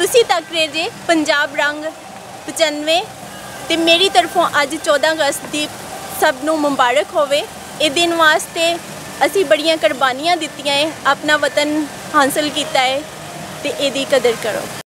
ਤੁਸੀਂ ਤੱਕ ਰਹੇ ਜੇ पंजाब रंग 95 ਤੇ मेरी तरफों अज 14 अगस्त की सब नूं मुबारक होवे। इस दिन वास्ते असी बड़ियां कुर्बानियां दित्तियां है, अपना वतन हासिल किया है, तो इसकी कदर करो।